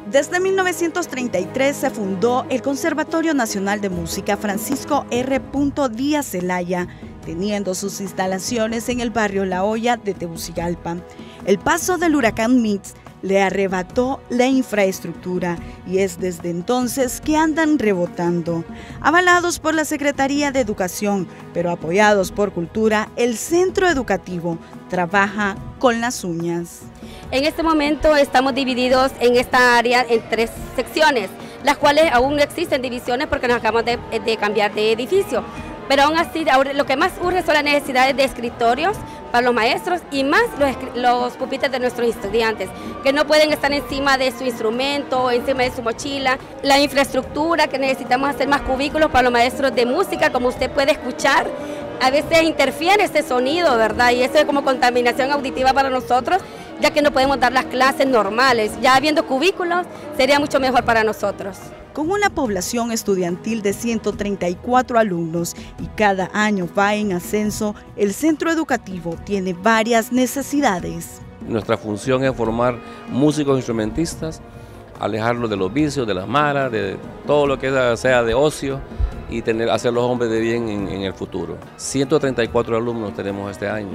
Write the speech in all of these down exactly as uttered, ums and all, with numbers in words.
Desde mil novecientos treinta y tres se fundó el Conservatorio Nacional de Música Francisco R. Díaz Zelaya, teniendo sus instalaciones en el barrio La Hoya de Tegucigalpa. El paso del huracán Mitch le arrebató la infraestructura y es desde entonces que andan rebotando. Avalados por la Secretaría de Educación, pero apoyados por Cultura, el centro educativo trabaja con las uñas. En este momento estamos divididos en esta área en tres secciones, las cuales aún no existen divisiones porque nos acabamos de, de cambiar de edificio. Pero aún así, lo que más urge son las necesidades de escritorios para los maestros y más los, los pupitres de nuestros estudiantes, que no pueden estar encima de su instrumento, encima de su mochila. La infraestructura, que necesitamos hacer más cubículos para los maestros de música, como usted puede escuchar. A veces interfiere este sonido, ¿verdad? Y eso es como contaminación auditiva para nosotros, ya que no podemos dar las clases normales. Ya habiendo cubículos, sería mucho mejor para nosotros. Con una población estudiantil de ciento treinta y cuatro alumnos y cada año va en ascenso, el centro educativo tiene varias necesidades. Nuestra función es formar músicos instrumentistas, alejarlos de los vicios, de las malas, de todo lo que sea de ocio y tener, hacerlos hombres de bien en, en el futuro. ciento treinta y cuatro alumnos tenemos este año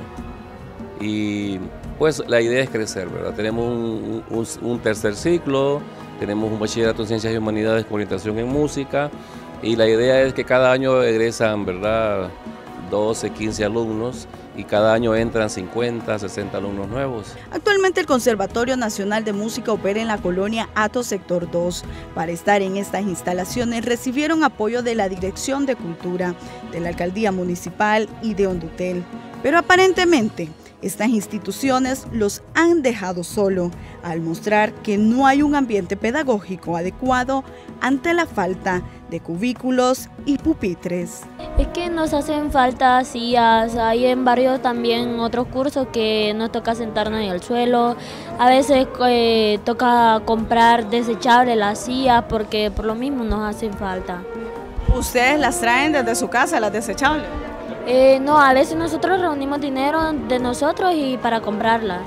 y pues la idea es crecer, ¿verdad? Tenemos un, un, un tercer ciclo, tenemos un bachillerato en Ciencias y Humanidades con orientación en música y la idea es que cada año egresan, ¿verdad?, doce, quince alumnos y cada año entran cincuenta, sesenta alumnos nuevos. Actualmente el Conservatorio Nacional de Música opera en la colonia Hato Sector dos. Para estar en estas instalaciones recibieron apoyo de la Dirección de Cultura, de la Alcaldía Municipal y de Ondutel. Pero aparentemente estas instituciones los han dejado solo al mostrar que no hay un ambiente pedagógico adecuado ante la falta de cubículos y pupitres. Es que nos hacen falta sillas, hay en varios también otros cursos que nos toca sentarnos en el suelo, a veces eh, toca comprar desechables las sillas porque por lo mismo nos hacen falta. ¿Ustedes las traen desde su casa, las desechables? Eh, no, a veces nosotros reunimos dinero de nosotros y para comprarla.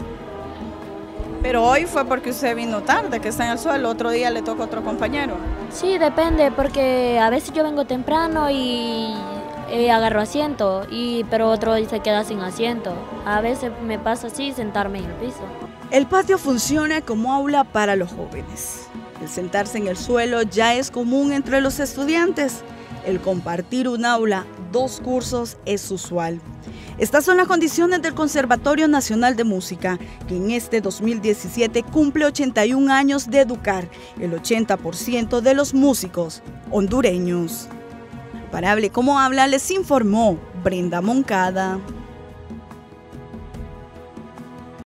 Pero hoy fue porque usted vino tarde, que está en el suelo, otro día le toca a otro compañero. Sí, depende, porque a veces yo vengo temprano y eh, agarro asiento, y, pero otro se queda sin asiento. A veces me pasa así, sentarme en el piso. El patio funciona como aula para los jóvenes. El sentarse en el suelo ya es común entre los estudiantes. El compartir un aula, dos cursos, es usual. Estas son las condiciones del Conservatorio Nacional de Música, que en este dos mil diecisiete cumple ochenta y un años de educar el ochenta por ciento de los músicos hondureños. Para Hable Como Habla les informó Brenda Moncada.